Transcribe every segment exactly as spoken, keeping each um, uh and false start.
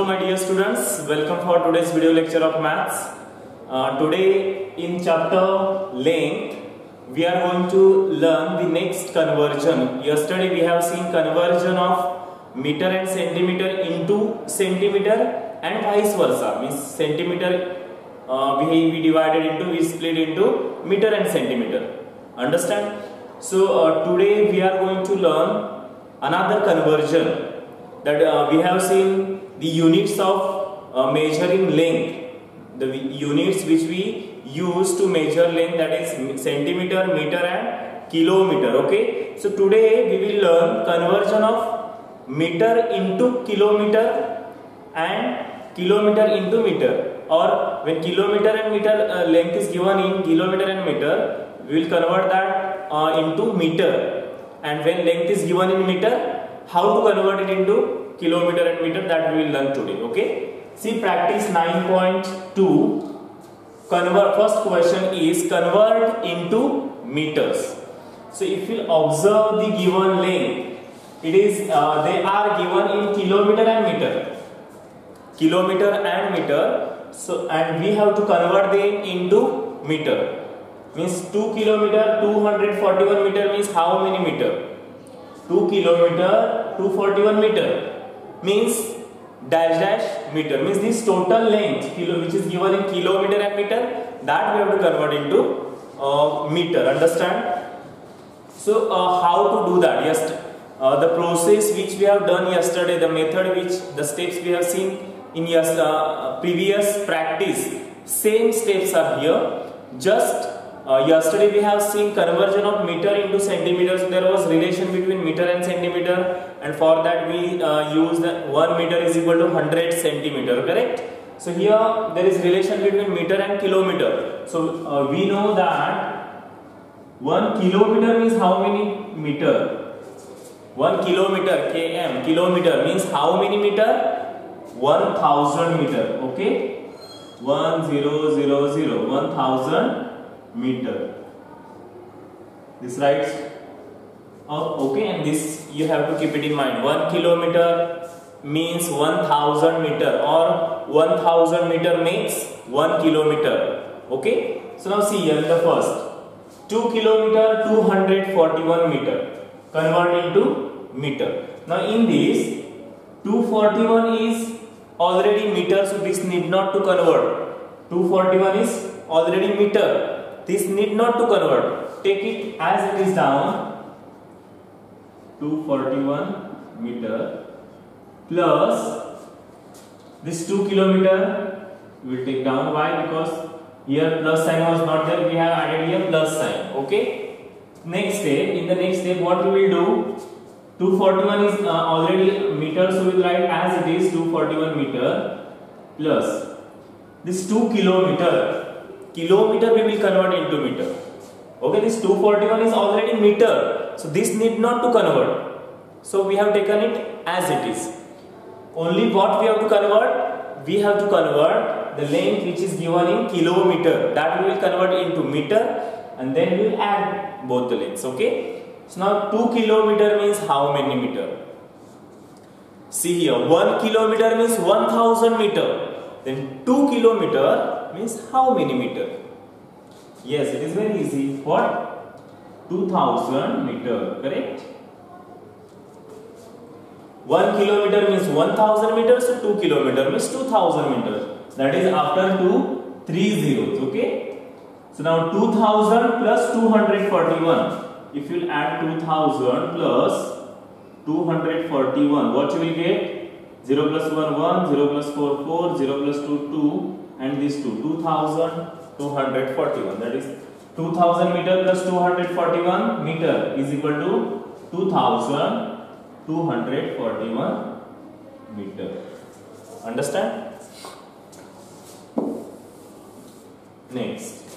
my dear students, welcome for today's video lecture of maths. Uh, today in chapter length we are going to learn the next conversion. Yesterday we have seen conversion of meter and centimeter into centimeter and vice versa. Means centimeter uh, we, we divided into, we split into meter and centimeter. Understand? So uh, today we are going to learn another conversion. That uh, we have seen the units of uh, measuring length, the units which we use to measure length, that is centimeter, meter and kilometer. Okay, so today we will learn conversion of meter into kilometer and kilometer into meter, or when kilometer and meter uh, length is given in kilometer and meter, we will convert that uh, into meter, and when length is given in meter, how to convert it into kilometer and meter, that we will learn today. Okay, see practice nine point two. Convert, first question is convert into meters. So if you observe the given length, it is uh, they are given in kilometer and meter, kilometer and meter. So and we have to convert them into meter. Means two kilometer, two hundred forty-one meter means how many meter? two kilometer, two hundred forty-one meter means dash dash meter, means this total length kilo which is given in kilometer and meter, that we have to convert into uh, meter. Understand? So uh, how to do that? Yes, uh, the process which we have done yesterday, the method which the steps we have seen in yes, uh, previous practice, same steps are here. Just Uh, yesterday we have seen conversion of meter into centimeters. There was relation between meter and centimeter, and for that we uh, use the one meter is equal to one hundred centimeter. Correct? So here there is relation between meter and kilometer. So uh, we know that one kilometer means how many meter? One kilometer, km, kilometer means how many meter? One thousand meter. Okay, one zero zero zero, one thousand meter. This writes oh, okay, and this you have to keep it in mind. One kilometer means one thousand meter, or one thousand meter makes one kilometer. Okay, so now see here the first two kilometer, two hundred forty-one meter, convert into meter. Now in this two hundred forty-one is already meter, so this need not to convert. Two hundred forty-one is already meter, this need not to convert. Take it as it is down. two hundred forty-one meter plus this two kilometer we will take down. Why? Because here plus sign was not there, we have added here plus sign. Okay, next step, in the next step what we will do, two hundred forty-one is uh, already meter, so we will write as it is two hundred forty-one meter plus this two kilometer. Kilometer we will convert into meter. Okay, this two hundred forty-one is already meter, so this need not to convert. So we have taken it as it is. Only what we have to convert? We have to convert the length which is given in kilometer, that we will convert into meter, and then we will add both the lengths. Okay. So now two kilometer means how many meter? See here, one kilometer means one thousand meter. Then two kilometer means how many meter? Yes, it is very easy. What? two thousand meter. Correct? one kilometer means one thousand meters, so two kilometer means two thousand meters. That is after two, three zeros. Okay? So now two thousand plus two hundred forty-one. If you add two thousand plus two hundred forty-one, what you will get? zero plus one, one, zero plus four, four, zero plus two, two, and this two, two thousand two hundred forty-one. That is two thousand meter plus two hundred forty-one meter is equal to two thousand two hundred forty-one meter. Understand? Next.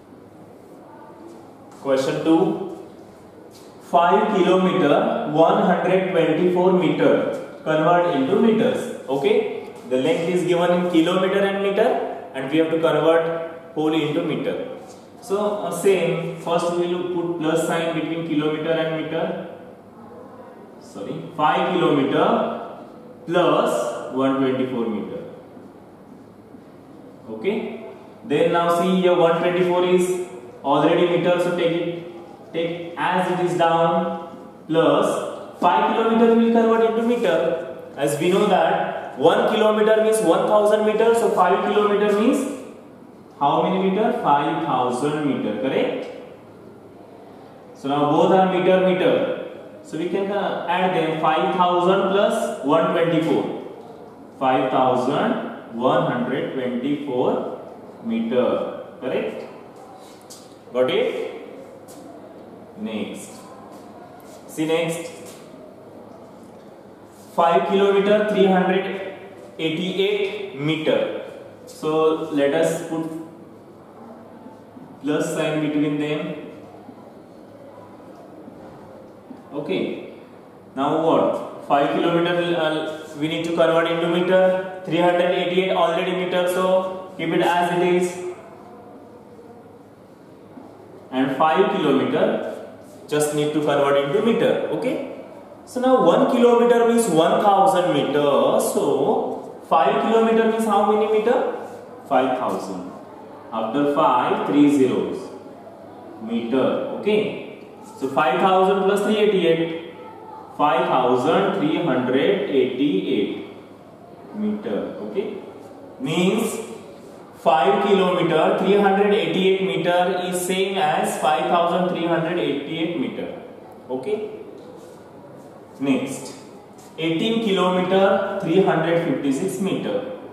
Question two. five kilometer, one hundred twenty-four meter. Convert into meters. Okay, the length is given in kilometer and meter, and we have to convert wholly into meter. So uh, same, first we will put plus sign between kilometer and meter. Sorry, five kilometer plus one hundred twenty-four meter. Okay. Then now see here one hundred twenty-four is already meter, so take it, take as it is down, plus five kilometer will convert into meter. As we know that one kilometer means one thousand meter, so five kilometer means how many meter? five thousand meter, correct? So now both are meter, meter. So we can uh, add them, five thousand plus one hundred twenty-four. five thousand one hundred twenty-four meter, correct? Got it? Next. See next. five kilometer three hundred eighty-eight meter. So let us put plus sign between them. Okay. Now what? five kilometer will, uh, we need to convert into meter. three hundred eighty-eight already meter, so keep it as it is. And five kilometer just need to convert into meter. Okay. So now one kilometer means one thousand meter. So five kilometer means how many meter? five thousand. After five, three zeros. Meter. Okay. So five thousand plus three hundred eighty-eight. five thousand three hundred eighty-eight meter. Okay. Means five kilometer three hundred eighty-eight meter is same as five thousand three hundred eighty-eight meter. Okay. Next, eighteen kilometer three hundred fifty-six meter.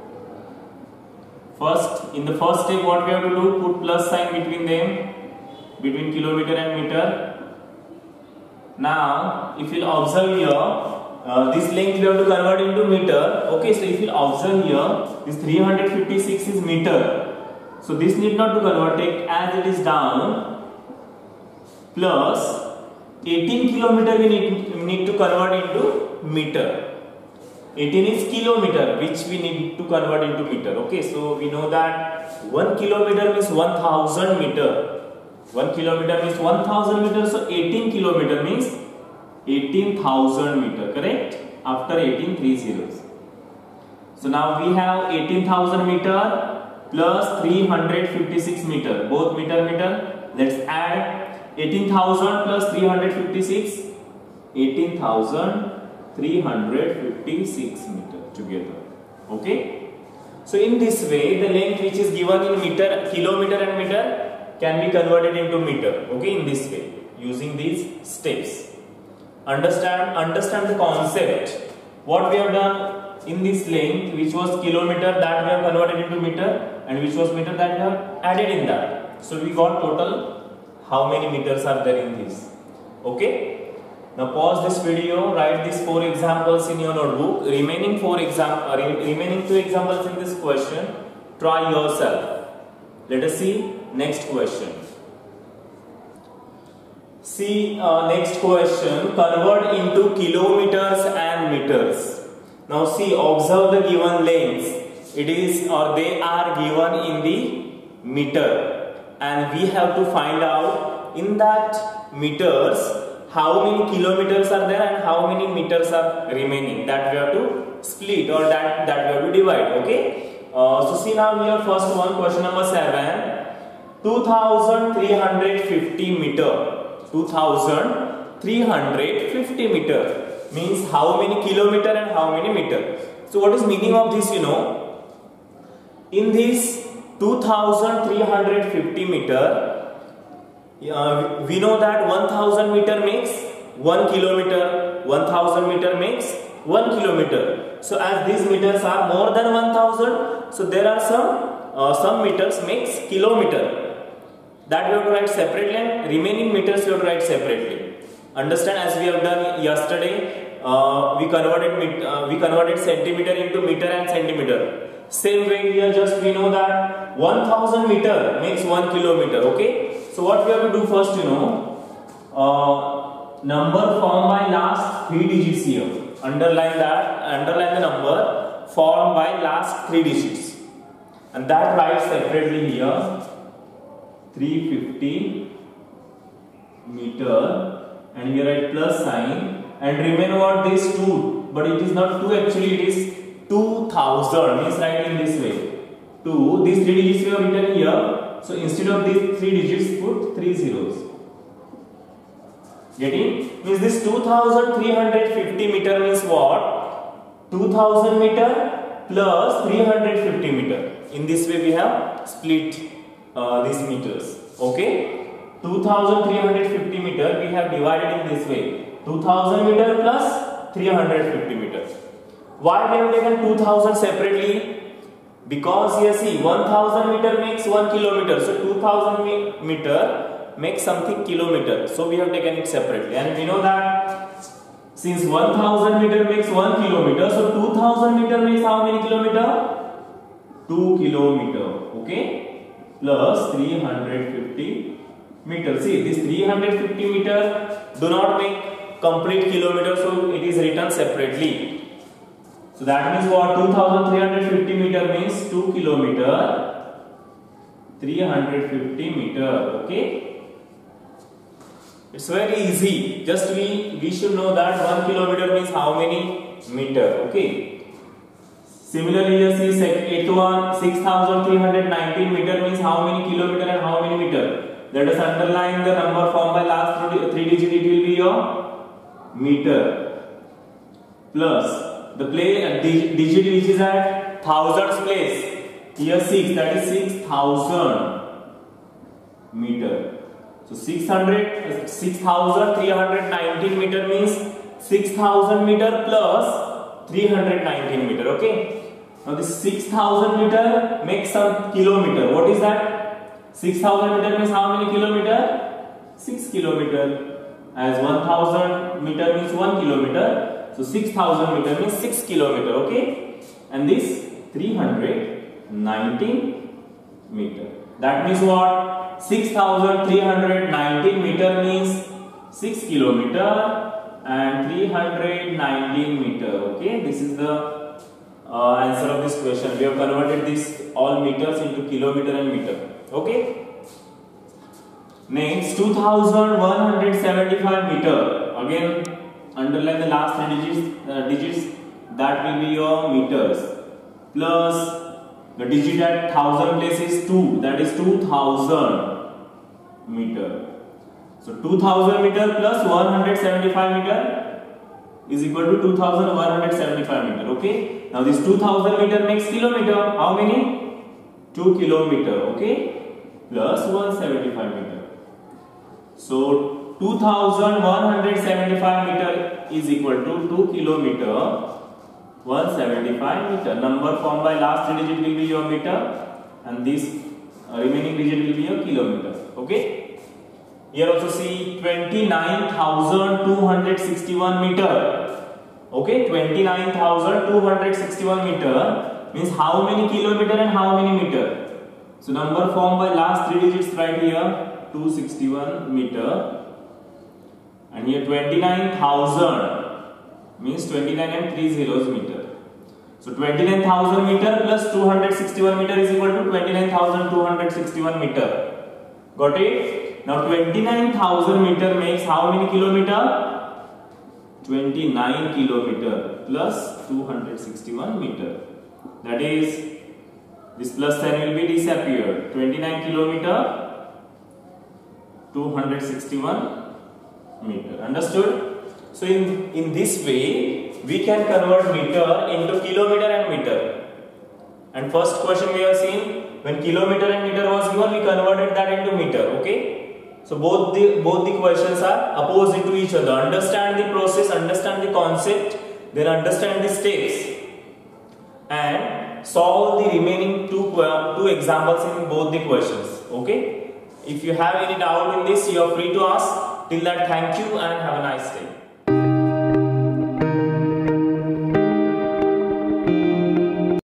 First, in the first step, what we have to do? Put plus sign between them, between kilometer and meter. Now, if you observe here, uh, this length we have to convert into meter. Okay, so if you observe here, this three hundred fifty-six is meter. So this need not to convert, take as it is down, plus eighteen kilometer we need, need to convert into meter. eighteen is kilometer, which we need to convert into meter. Okay, so we know that one kilometer means one thousand meter. one kilometer means one thousand meter, so eighteen kilometer means eighteen thousand meter, correct? After eighteen, three zeros. So now we have eighteen thousand meter plus three hundred fifty-six meter, both meter, meter. Let's add eighteen thousand plus three hundred fifty-six, eighteen thousand three hundred fifty-six meter together. Okay. So in this way, the length which is given in meter, kilometer and meter can be converted into meter. Okay, in this way, using these steps. Understand, understand the concept. What we have done in this length, which was kilometer, that we have converted into meter, and which was meter, that we have added in that. So we got total how many meters are there in this. Okay. Now pause this video, write these four examples in your notebook. Remaining four exam, uh, re remaining two examples in this question, try yourself. Let us see next question. See uh, next question. Convert into kilometers and meters. Now see, observe the given lengths. It is or they are given in the meter, and we have to find out in that meters how many kilometers are there and how many meters are remaining. That we have to split, or that that we have to divide. Okay. Uh, so see now here, first one, question number seven. two thousand three hundred fifty meter. two thousand three hundred fifty meter means how many kilometer and how many meter. So what is meaning of this? You know, in this two thousand three hundred fifty meter, uh, we know that one thousand meter makes one kilometer. one thousand meter makes one kilometer. So as these meters are more than one thousand, so there are some uh, some meters makes kilometer. That we have to write separately, and remaining meters we have to write separately. Understand, as we have done yesterday, uh, we converted uh, we converted centimeter into meter and centimeter. Same way here, just we know that one thousand meter makes one kilometer. Okay, so what we have to do first, you know, uh, number formed by last three digits here. Underline that, underline the number formed by last three digits, and that write separately here. three hundred fifty meter, and here write plus sign, and remain what this two, but it is not two, actually it is two thousand means write in this way. two, these three digits we have written here. So instead of these three digits, put three zeros. Getting? Means this two thousand three hundred fifty meter means what? two thousand meter plus three hundred fifty meter. In this way we have split uh, these meters. Okay? two thousand three hundred fifty meter we have divided in this way. two thousand meter plus three hundred fifty meters. Why we have taken two thousand separately? Because here see, one thousand meter makes one kilometer. So two thousand meter makes something kilometer. So we have taken it separately. And we know that since one thousand meter makes one kilometer, so two thousand meter makes how many kilometer? two kilometer. Okay? Plus three hundred fifty meter. See, this three hundred fifty meter do not make complete kilometer, so it is written separately. So that means what? two thousand three hundred fifty meter means two kilometer, three hundred fifty meter. Okay? It's very easy. Just we we should know that one kilometer means how many meter. Okay? Similarly, you see eighth one, six thousand three hundred nineteen meter means how many kilometer and how many meter. Let us underline the number formed by last three digit. It will be your meter plus the place uh, digit which is at thousands place. Here six, that is six thousand meter. So six hundred, six thousand three hundred nineteen meter means six thousand meter plus three hundred nineteen meter. Okay. Now this six thousand meter makes some kilometer. What is that? six thousand meter means how many kilometer? six kilometer. As one thousand meter means one kilometer. So six thousand meter means six kilometer. Okay. And this three hundred nineteen meter. That means what? six thousand three hundred nineteen meter means six kilometer and three hundred nineteen meter. Okay. This is the uh, answer of this question. We have converted this all meters into kilometer and meter. Okay. Next, two thousand one hundred seventy-five meter. Again, underline the last three digits, uh, digits. That will be your meters. Plus the digit at thousand place is two. That is two thousand meter. So two thousand meter plus one hundred seventy-five meter is equal to two thousand one hundred seventy-five meter. Okay. Now this two thousand meter makes kilometer. How many? two kilometer. Okay. Plus one hundred seventy-five meter. So two thousand one hundred seventy-five meter is equal to two kilometer, one hundred seventy-five meter. Number formed by last three digit will be your meter and this uh, remaining digit will be your kilometer. Okay. Here also see twenty-nine thousand two hundred sixty-one meter. Okay, twenty-nine thousand two hundred sixty-one meter means how many kilometer and how many meter. So number formed by last three digits right here. two hundred sixty-one meter and here twenty-nine thousand means twenty-nine and three zeros meter. So twenty-nine thousand meter plus two hundred sixty-one meter is equal to twenty-nine thousand two hundred sixty-one meter. Got it? Now twenty-nine thousand meter makes how many kilometer? twenty-nine kilometer plus two hundred sixty-one meter. That is, this plus sign will be disappeared. twenty-nine kilometer, two hundred sixty-one meter. Understood? So in in this way we can convert meter into kilometer and meter. And first question we have seen, when kilometer and meter was given, we converted that into meter. Okay. So both the both the questions are opposite to each other. Understand the process, understand the concept, then understand the steps, and solve the remaining two two examples in both the questions. Okay. If you have any doubt in this, you are free to ask. Till that, thank you and have a nice day.